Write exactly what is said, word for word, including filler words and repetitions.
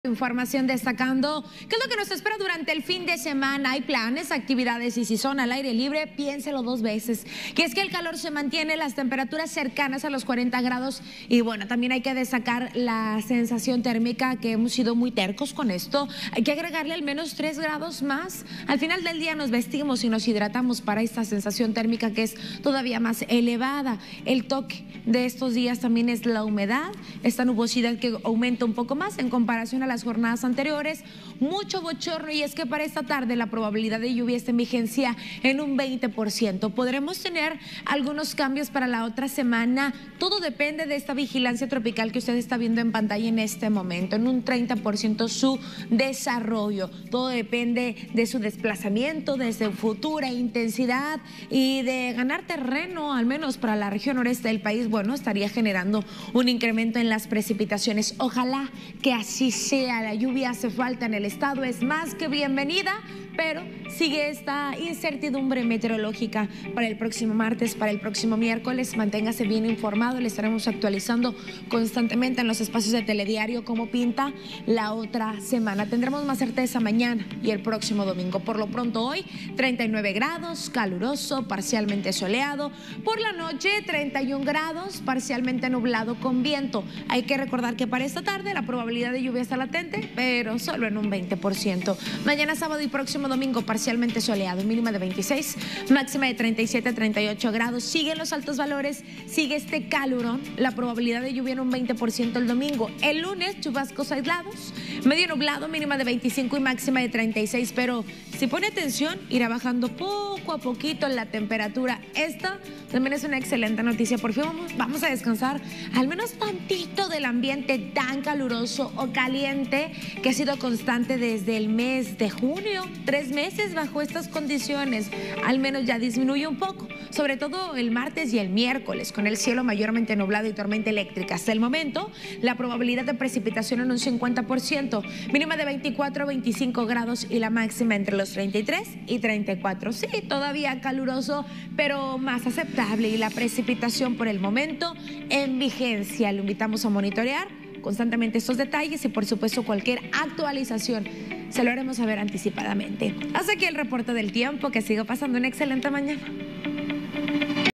Información destacando qué es lo que nos espera durante el fin de semana. Hay planes, actividades y si son al aire libre, piénselo dos veces. Que es que el calor se mantiene, las temperaturas cercanas a los cuarenta grados y bueno, también hay que destacar la sensación térmica, que hemos sido muy tercos con esto. Hay que agregarle al menos tres grados más. Al final del día nos vestimos y nos hidratamos para esta sensación térmica que es todavía más elevada. El toque de estos días también es la humedad, esta nubosidad que aumenta un poco más en comparación a las jornadas anteriores, mucho bochorno, y es que para esta tarde la probabilidad de lluvia está en vigencia en un veinte por ciento. Podremos tener algunos cambios para la otra semana, todo depende de esta vigilancia tropical que usted está viendo en pantalla en este momento, en un treinta por ciento su desarrollo, todo depende de su desplazamiento, de su futura intensidad y de ganar terreno, al menos para la región noreste del país. Bueno, estaría generando un incremento en las precipitaciones, ojalá que así sea. La lluvia hace falta en el estado, es más que bienvenida, pero sigue esta incertidumbre meteorológica para el próximo martes, para el próximo miércoles. Manténgase bien informado, le estaremos actualizando constantemente en los espacios de Telediario cómo pinta la otra semana. Tendremos más certeza mañana y el próximo domingo. Por lo pronto hoy, treinta y nueve grados, caluroso, parcialmente soleado. Por la noche, treinta y un grados, parcialmente nublado con viento. Hay que recordar que para esta tarde la probabilidad de lluvia está latente, pero solo en un veinte por ciento. Mañana sábado y próximo domingo parcialmente soleado, mínima de veintiséis, máxima de treinta y siete a treinta y ocho grados. Siguen los altos valores, sigue este calorón, la probabilidad de lluvia en un veinte por ciento el domingo. El lunes, chubascos aislados, medio nublado, mínima de veinticinco y máxima de treinta y seis, pero si pone atención, irá bajando poco a poquito la temperatura. Esta también es una excelente noticia, por fin vamos, vamos a descansar al menos tantito del ambiente tan caluroso o caliente que ha sido constante desde el mes de junio. Tres meses bajo estas condiciones, al menos ya disminuye un poco, sobre todo el martes y el miércoles, con el cielo mayormente nublado y tormenta eléctrica. Hasta el momento, la probabilidad de precipitación en un cincuenta por ciento, mínima de veinticuatro a veinticinco grados y la máxima entre los treinta y tres y treinta y cuatro. Sí, todavía caluroso, pero más aceptable, y la precipitación por el momento en vigencia. Lo invitamos a monitorear constantemente estos detalles y por supuesto cualquier actualización se lo haremos saber anticipadamente. Hasta aquí el reporte del tiempo, que siga pasando una excelente mañana.